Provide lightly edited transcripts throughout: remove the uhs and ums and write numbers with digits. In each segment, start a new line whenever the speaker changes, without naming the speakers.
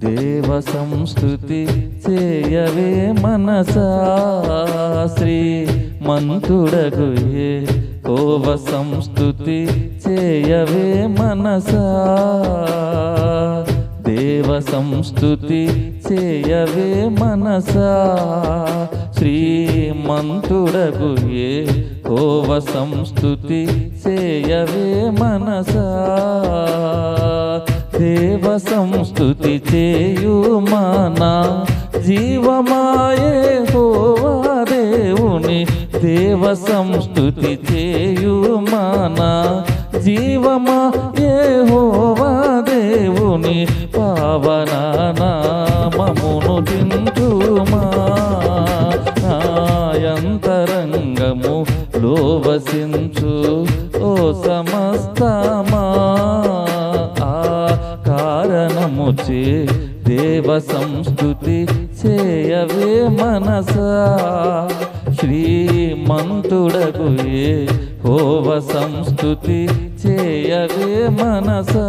దేవ సంస్తుతి చేయవే మనసా శ్రీమంతుడగు యెహోవ సంస్తుతి చేయవే మనసా దేవ సంస్తుతి చేయవే మనసా శ్రీమంతుడగు యెహోవ సంస్తుతి చేయవే మనసా దేవ సంస్తుతి చేయుమానా జీవమా యెహోవా దేవుని దేవ సంస్తుతి చేయుమానా జీవమా యెహోవా దేవుని పావన నామమును చింతుమా నాయంతరంగము లోవసించు ఓ సమస్తమా ఆ కారణముచే దేవ సంస్తుతి చేయవే మనసా శ్రీమంతుడగు యెహోవ సంస్తుతి చేయవే మనసా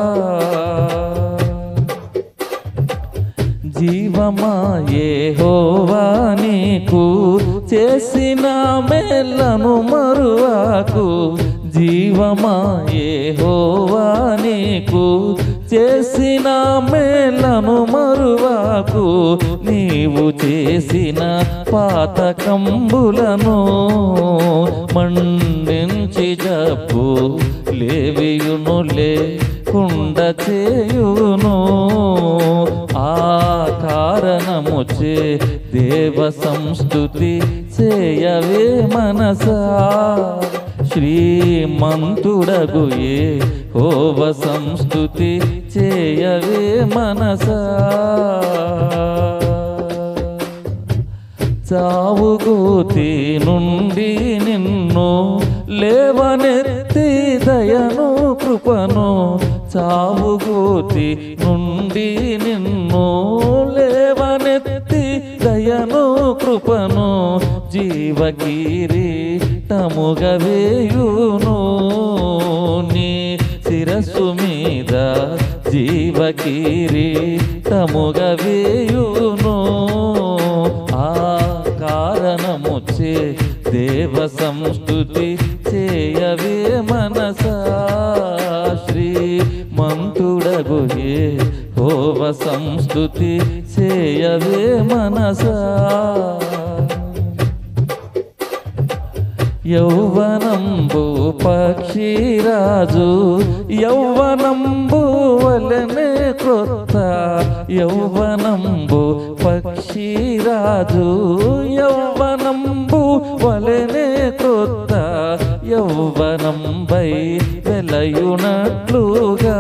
జీవమా యెహోవా నీకు చేసిన మేళ్లను మరువాకు జీవమా యెహోవా నీకు చేసిన మేళ్లను మరువాకు నీవు చేసిన పాతకంబులను మన్నించి జబ్బు లేవియును లేకుండ చేయును ఆ కారణముచే దేవ సంస్తుతి చేయవే మనసా శ్రీమంతుడగు యెహోవ సంస్తుతి చేయవే మనసా చావుగూతి నుండి నిన్ను లేవనెత్తి దయను కృపను చావుగూతి నుండి నిన్ను లేవనెత్తి దయను కృపను జీవకిరీటముగా వేయును నీ శిరస్సు మీద జీవకిరీటముగా వేయును ఆ కారణముచే దేవ సంస్తుతి చేయవే మనసా శ్రీమంతుడగు యెహోవ సంస్తుతి చేయవే మనసా యౌవనంబు పక్షిరాజు యౌవనంబు వలనే క్రొత్త యౌవనంబు పక్షిరాజు యౌవనంబు వలనే క్రొత్త యౌవనంబై వెలయునట్లుగా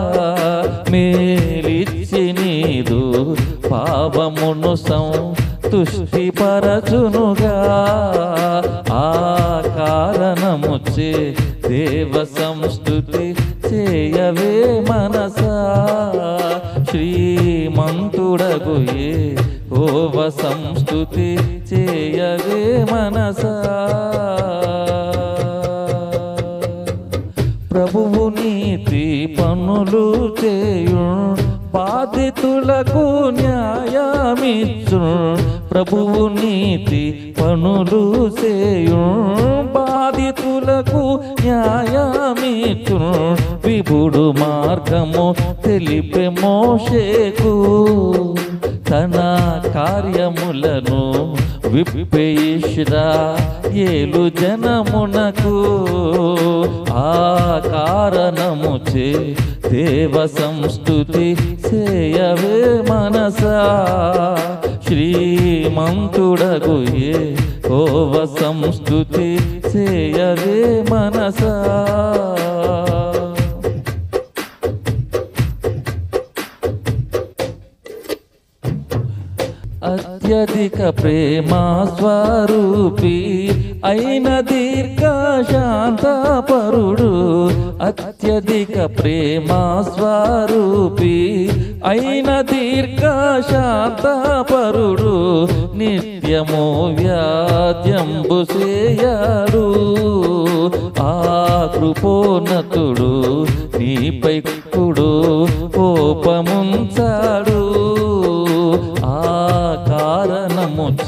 మేలిచ్చి నీదు పాపమును తుష్టిపరచునుగా ఆ కారణముచే దేవ సంస్తుతి చేయవే మనసా శ్రీమంతుడగు యెహోవ సంస్తుతి చేయవే మనసా ప్రభువు నీతి పనులు చేయు బాధితులకు న్యాయమిచ్చు ప్రభువు నీతి పనులు చేయు బాధితులకు న్యాయమిచ్చు విభుడు మార్గము తెలిపే మోషేకు తన కార్యములను విప్పే ఇశ్రాయేలు జనమునకు ఆ కారణముచే దేవ సంస్తుతి చేయవే మనసా శ్రీమంతుడగు యెహోవ సంస్తుతి చేయవే మనసా అత్యధిక ప్రేమ స్వరూపి అయిన దీర్ఘ శాంతపరుడు అత్యధిక ప్రేమ స్వరూపి అయిన దీర్ఘ శాంతపరుడు నిత్యము వ్యాధ్యంబు చేయడు ఆ కృపోన్నతుడు నీపై కుడు కోపముంచాడు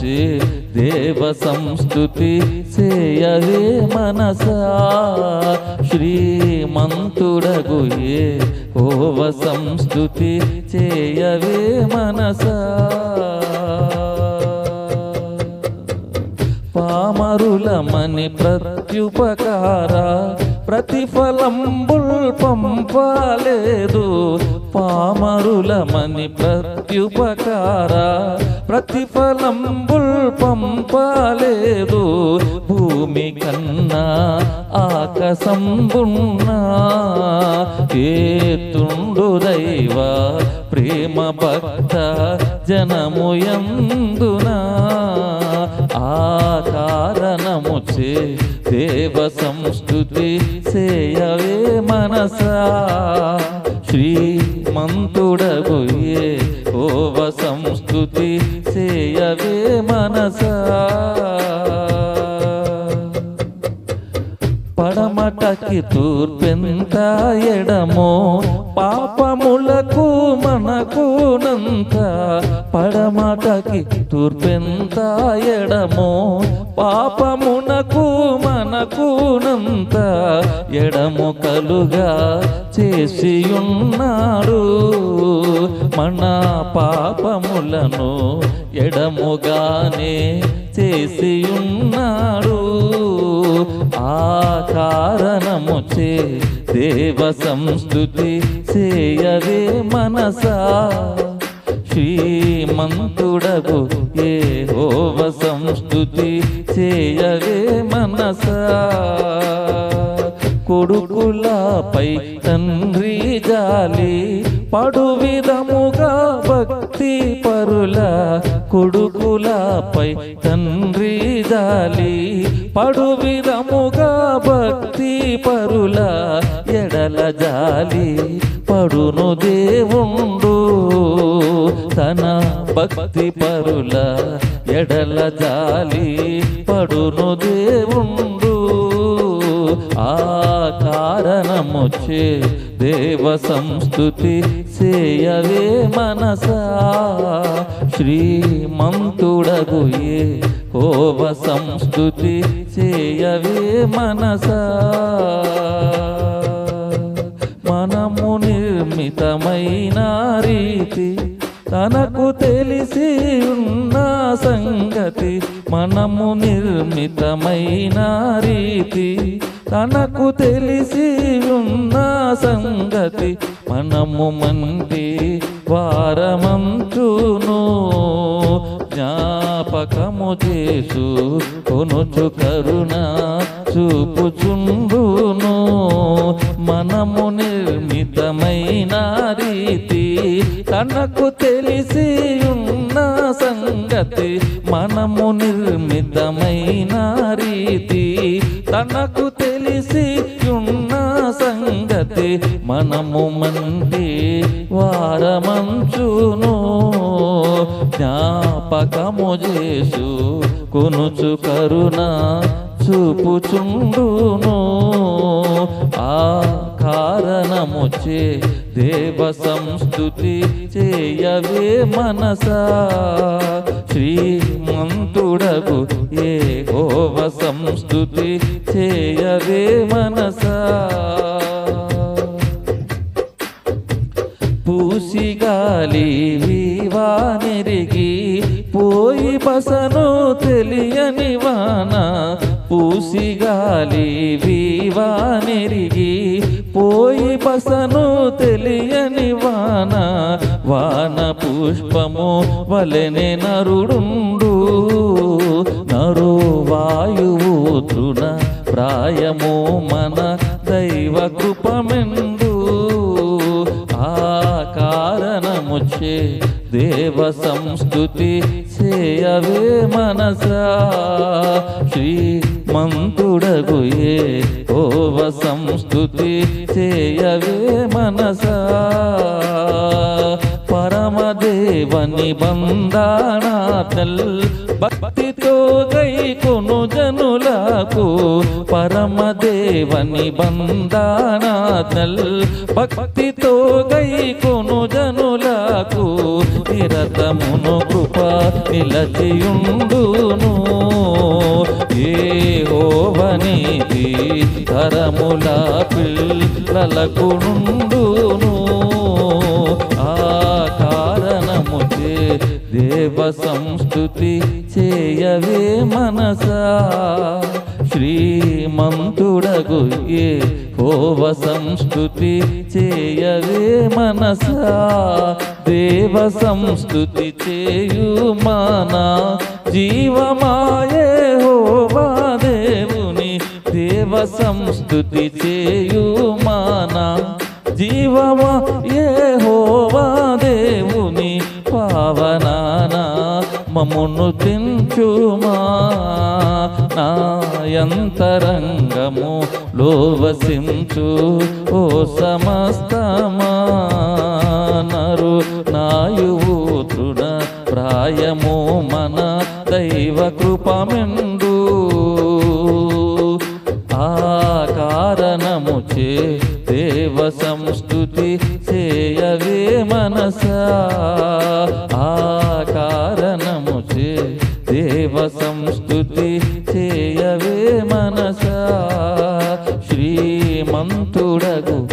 చే దేవ సంస్తుతి చేయవే మనసా శ్రీమంతుడగు యెహోవ సంస్తుతి చేయవే మనసా పామరులమని ప్రత్యుపకార ప్రతిఫలంబుల్ పంపలేదు పామరులమని ప్రత్యుపకార ప్రతిఫలంబుల్ పంపలేదు భూమి కన్నా ఆకాశంబున్నా ఏతుండు దైవ ప్రేమ భక్త జనముయందునా ఆ కారణము చే దేవ సంస్తుతి చేయవే మనసా శ్రీమంతుడగు యెహోవ సంస్తుతి చేయవే మనసా పడమటకి తూర్పెంత ఎడమో పాపములకు మనకునంత పడమటకి తూర్పెంత ఎడమో పాపమునకు మనకునంత ఎడము కలుగా చేసియున్నాడు మన పాపములను ఎడముగానే చేసియున్నాడు ఆ కారణము చే దేవ సంస్తుతి చేయవే మనసా శ్రీమంతుడగు యెహోవ సంస్తుతి చేయవే మనసా కొడుకులపై తండ్రి జాలి పడు విధముగా భక్తి పరుల కొడుకులపై తండ్రి జాలి పడు విధముగా భక్తి పరుల ఎడల జాలి పడును దేవుండు తన భక్తి పరుల ఎడల జాలి పడును దేవుండు ఆ కారణము చే దేవ సంస్తుతి చేయవే మనసా శ్రీమంతుడగు యెహోవ సంస్తుతి చేయవే మనసా మనము నిర్మితమైన రీతి తనకు తెలిసి ఉన్న సంగతి మనము నిర్మితమైన రీతి తనకు తెలిసి ఉన్న సంగతి మనము మంది వారమంచును జ్ఞాపకము చేసు కొనుచు కరుణ చూపుచుండును మనము నిర్మితమైన రీతి తనకు తెలిసి ఉన్న సంగతి మనము నిర్మితమైన రీతి తనకు తెలిసి ఉన్న సంగతి మనము మంది వారమంచును జ్ఞాపకము చేసు కొనుచు కరుణ చూపుచుండును ఆ కారణము చే దేవ సంస్తుతి చేయవే మనసా శ్రీమంతుడగు యెహోవ సంస్తుతి చేయవే మనసా పూసిగాలి వీవానెరిగి పోయి బసను తెలియని వాన పూసిగాలి వీవానెరిగి పోయి బసను తెలియని వాన వాన పుష్పము వలెనే నరుడుండు నరు వాయువు తృణ ప్రాయము మన దైవ కృపమెందు ఆ కారణము చే దేవ సంస్తుతి చేయవే మనసా శ్రీమంతుడగు యెహోవ సంస్తుతి చేయవే మనసా పరమదేవని బంధానాతల్ భక్తితో గైకొను జనులకు పరమదేవని బంధానాతల్ భక్తితో గైకొను జనులకు జనులకు నిరతమును కృప నిలచియుండును. యెహోవానీతి తరముల పిల్లలకు నుండును. ఆ కారణముచే దేవ సంస్తుతి చేయవే మనసా, శ్రీమంతుడగు యెహోవా సంస్తుతి చేయవే మనసా. దేవ సంస్తుతి చేయుమానా జీవమా యెహోవా దేవుని, దేవ సంస్తుతి చేయుమానా జీవమా యెహోవా దేవుని. పావనానా మమ్మును తెంచుమా, నా యంతరంగము లోవసించు ఓ సమస్తమా. నరు నాయువు తృణ ప్రాయము మన దైవ కృపమెందు. ఆ కారణముచే దేవ సంస్తుతి చేయవే మనసా, ఆ కారణముచే దేవ సంస్తుతి చేయవే మనసా. శ్రీమంతుడగు